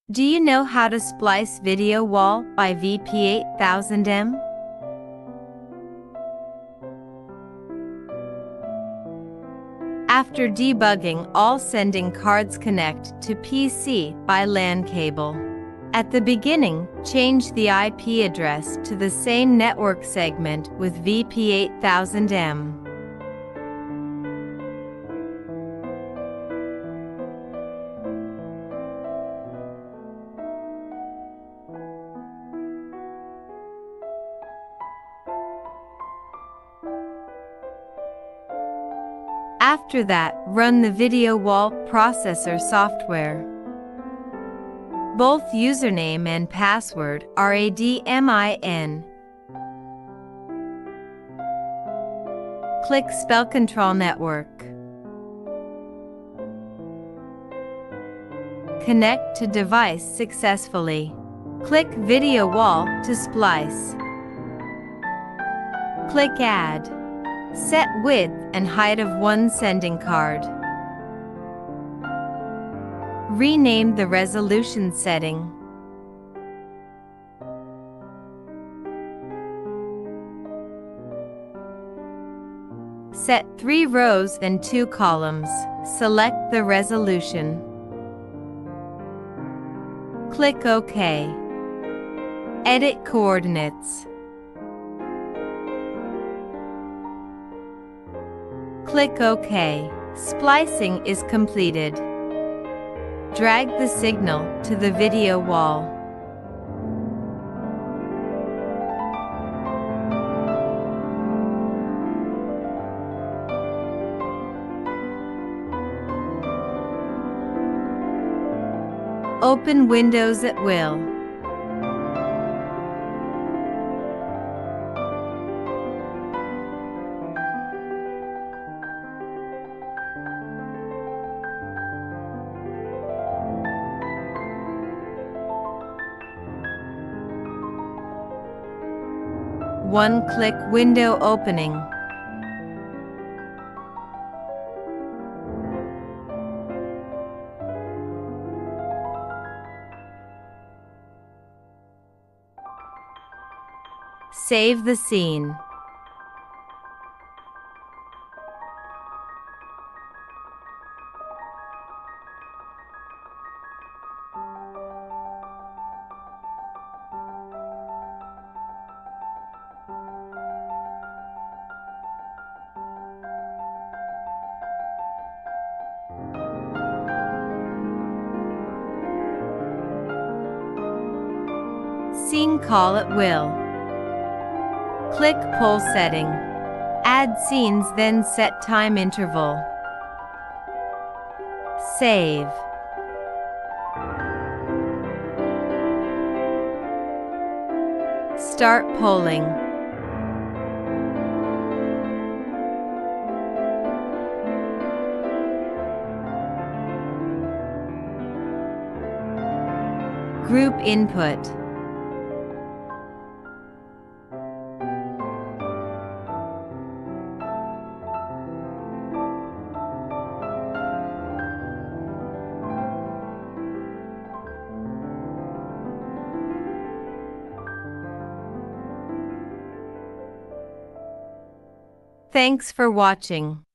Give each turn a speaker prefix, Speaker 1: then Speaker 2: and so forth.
Speaker 1: Do you know how to splice video wall by VP8000M? After debugging, all sending cards connect to PC by LAN cable. At the beginning, change the IP address to the same network segment with VP8000M. After that, run the video wall processor software. Both username and password are admin. Click Spell Control Network. Connect to device successfully. Click Video Wall to splice. Click Add. Set width and height of one sending card. Rename the resolution setting. Set 3 rows and 2 columns. Select the resolution. Click OK. Edit coordinates. Click OK. Splicing is completed. Drag the signal to the video wall. Open Windows at will. One-click window opening. Save the scene. Scene call at will. Click Poll Setting. Add scenes, then set time interval. Save. Start polling. Group input. Thanks for watching.